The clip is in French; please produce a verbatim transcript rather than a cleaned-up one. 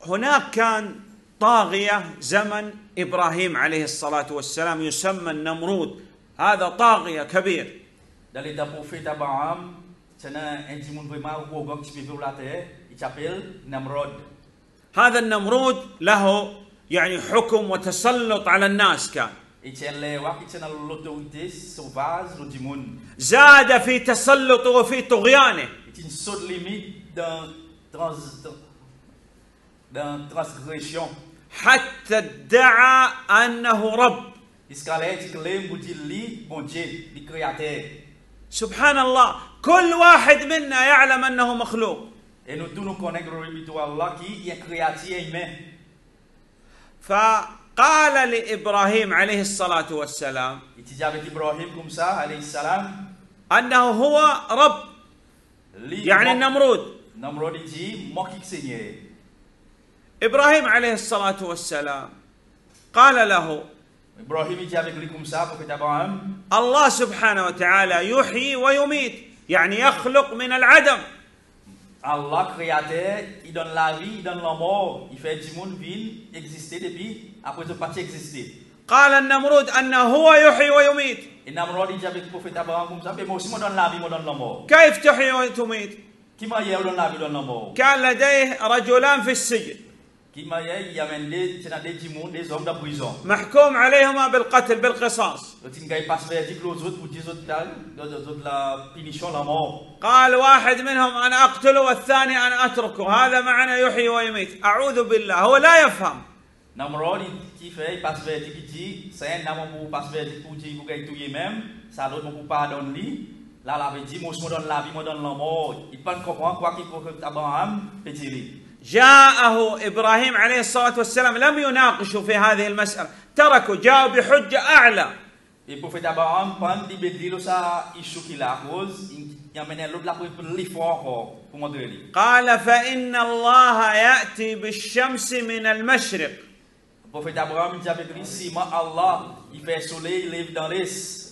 هناك كان طاغية زمن إبراهيم عليه الصلاة والسلام يسمى النمرود. هذا طاغية كبير. Dans l'état prophète Abraham, c'est un individu vraiment arrogant qui vit la terre. Il s'appelle Namrod. هذا النمرود له يعني حكم وتسلط على الناس كان. Il tient les rois, il tient l'autorité sauvage du monde. زاد في تسلطه وفي طغيانه. Il saute limite dans trans dans transgression. حتى ادعى أنه رب. Jusqu'à l'être que l'homme dit lui, bon Dieu, le créateur. سبحان الله، كل واحد منا يعلم أنه مخلوق. Et nous tous nous connaissons Allah qui est créateur humain. فقال لإبراهيم عليه الصلاة والسلام Il dit avec Ibrahim comme ça, alayhi salam, أنه هو رب، يعني النمرود. Namrod dit, moi qui Seigneur. إبراهيم عليه الصلاة والسلام قال له Ibrahim dit avec lui comme ça, prophète Abraham, الله سبحانه وتعالى يحيي ويميت، يعني يخلق من العدم. Allah créateur, il donne la vie, il donne la mort, il fait du monde vivre, exister depuis après ce parti exister. قال النمرود أنه هو يحيي ويميت. Et Namrod dit avec le prophète Abraham comme ça, mais moi aussi moi donne la vie, moi donne la mort. كيف تحيي وتميت؟ Qui m'a dit donne la vie, donne la mort. كان لديه رجلان في السجن Qui m'a dit il y a des c'est des du monde, des hommes de prison. محكوم عليهما بالقتل بالقصاص. Le tin gars passe verdict l'autre autres pour dire autres là, d'autres la punition la mort. قال واحد منهم أنا أقتله والثاني أنا أتركه، هذا معنى يحيي ويميت. أعوذ بالله، هو لا يفهم. Namrod qui fait il passe verdict qui dit c'est un homme pour passe verdict pour dire pour gagner tout même, ça l'autre pour pardonner lui. Là la veut dire moi je me donne la vie, moi donne la mort. Il pas comprendre quoi qu'il faut que Abraham peut dire. جاءه إبراهيم عليه الصلاة والسلام لم يناقشوا في هذه المسألة، تركوا، جاءوا بحجة أعلى. Et le prophète Abraham prend des bédilles ça il choque la cause, il amène l'autre là pour l'effort encore pour montrer lui. قال فإن الله يأتي بالشمس من المشرق. Le prophète Abraham dit avec lui si Allah il fait soleil il lève dans l'est.